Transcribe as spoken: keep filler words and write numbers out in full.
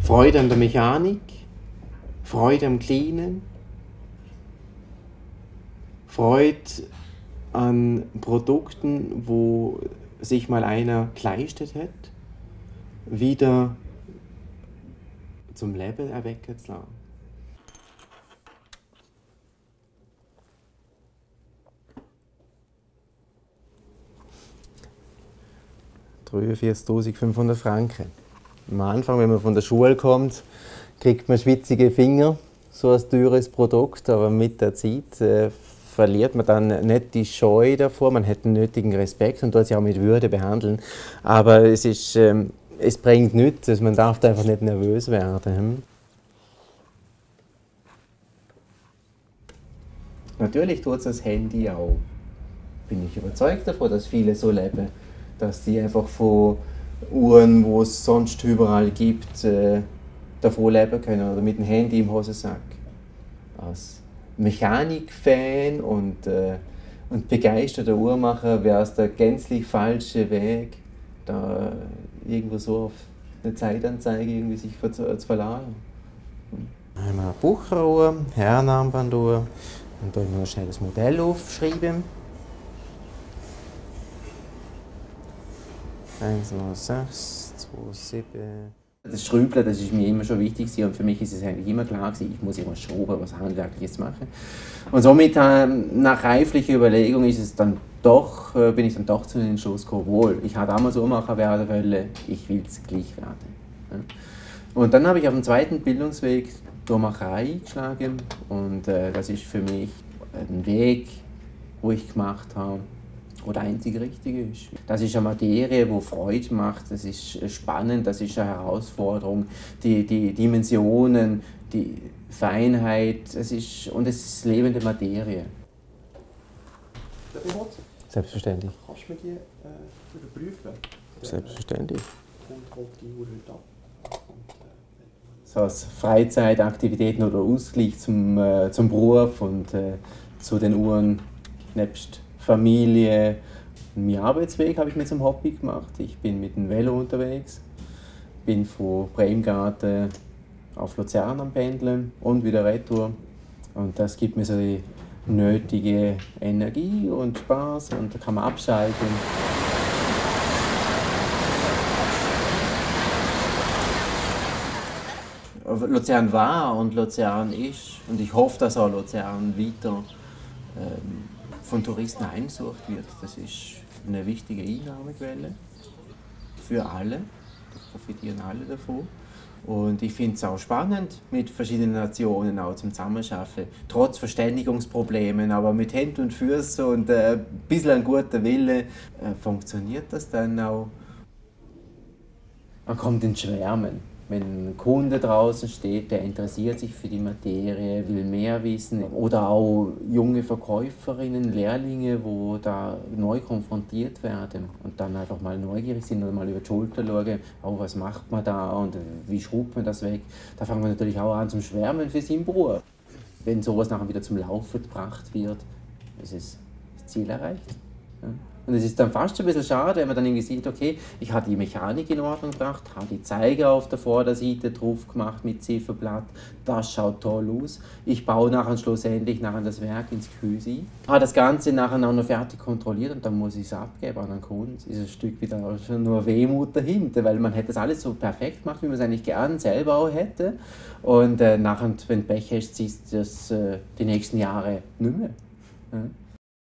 Freude an der Mechanik, Freude am Cleanen, Freude an Produkten, wo sich mal einer geleistet hat, wieder zum Leben erwecken zu lassen. dreiundvierzigtausendfünfhundert Franken. Am Anfang, wenn man von der Schule kommt, kriegt man schwitzige Finger, so ein teures Produkt, aber mit der Zeit äh, verliert man dann nicht die Scheu davor, man hat den nötigen Respekt und tut sich auch mit Würde behandeln. Aber es, ist, ähm, es bringt nichts, also man darf da einfach nicht nervös werden. Hm? Natürlich tut es das Handy auch. Bin ich überzeugt davon, dass viele so leben, dass die einfach von Uhren, wo es sonst überall gibt, äh, davon leben können oder mit dem Handy im Hosensack. Als Mechanikfan und, äh, und begeisterter Uhrmacher wäre es der gänzlich falsche Weg, da irgendwo so auf eine Zeitanzeige irgendwie sich zu, zu verlassen. Einmal eine Bucheruhr, Herrenarmbanduhr, und da ich noch schnell das Modell aufschreiben. eins null sechs zwei sieben. Das Schrübeln, das ist mir immer schon wichtig und für mich ist es eigentlich immer klar gewesen, ich muss immer schrauben, was Handwerkliches machen. Und somit nach reiflicher Überlegung ist es dann doch, bin ich dann doch zu den Entschluss gekommen, wohl, ich habe damals Uhrmacher werden wollen, ich will es gleich werden. Und dann habe ich auf dem zweiten Bildungsweg die Uhrmacherei eingeschlagen und äh, das ist für mich ein Weg, wo ich gemacht habe, wo der einzige richtige ist. Das ist eine Materie, die Freude macht, das ist spannend, das ist eine Herausforderung, die, die Dimensionen, die Feinheit, es ist, und es ist lebende Materie. Selbstverständlich. Kannst du mir die äh, überprüfen? Selbstverständlich. Und holt die Uhr heute ab. So als Freizeitaktivitäten oder Ausgleich zum, äh, zum Beruf und äh, zu den Uhren nebst Familie. Mein Arbeitsweg habe ich mir zum Hobby gemacht. Ich bin mit dem Velo unterwegs, bin von Bremgarten auf Luzern am Pendeln und wieder retour. Und das gibt mir so die nötige Energie und Spaß und da kann man abschalten. Luzern war und Luzern ist und ich hoffe, dass auch Luzern weiter ähm, von Touristen heimgesucht wird. Das ist eine wichtige Einnahmequelle für alle. Da profitieren alle davon. Und ich finde es auch spannend, mit verschiedenen Nationen auch zum Zusammenarbeiten. Trotz Verständigungsproblemen, aber mit Händen und Füßen und äh, ein bisschen ein guter Wille äh, funktioniert das dann auch. Man kommt ins Schwärmen. Wenn ein Kunde draußen steht, der interessiert sich für die Materie, will mehr wissen. Oder auch junge Verkäuferinnen, Lehrlinge, die da neu konfrontiert werden und dann einfach mal neugierig sind oder mal über die Schulter schauen, oh, was macht man da und wie schraubt man das weg. Da fangen wir natürlich auch an zum Schwärmen für seinen Beruf. Wenn sowas nachher wieder zum Laufen gebracht wird, ist das Ziel erreicht. Ja. Und es ist dann fast ein bisschen schade, wenn man dann irgendwie sieht, okay, ich habe die Mechanik in Ordnung gebracht, habe die Zeiger auf der Vorderseite drauf gemacht mit Zifferblatt, das schaut toll aus. Ich baue nachher schlussendlich nachher das Werk ins Gehäuse ein, habe das Ganze nachher auch noch fertig kontrolliert und dann muss ich es abgeben an den Kunden. Ist ein Stück wieder schon nur Wehmut dahinter, weil man hätte das alles so perfekt gemacht, wie man es eigentlich gern selber auch hätte. Und äh, nachher, wenn du Pech hast, siehst du das äh, die nächsten Jahre nicht mehr. Ja.